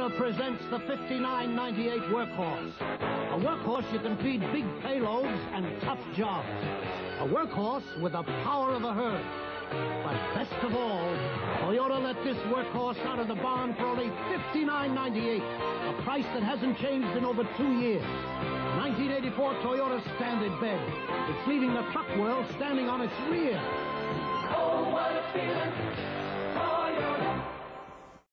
Toyota presents the 5998 Workhorse. A workhorse you can feed big payloads and tough jobs. A workhorse with the power of a herd. But best of all, Toyota let this workhorse out of the barn for only $59.98, a price that hasn't changed in over 2 years. 1984 Toyota Standard Bed. It's leaving the truck world standing on its rear. Oh, what a feeling.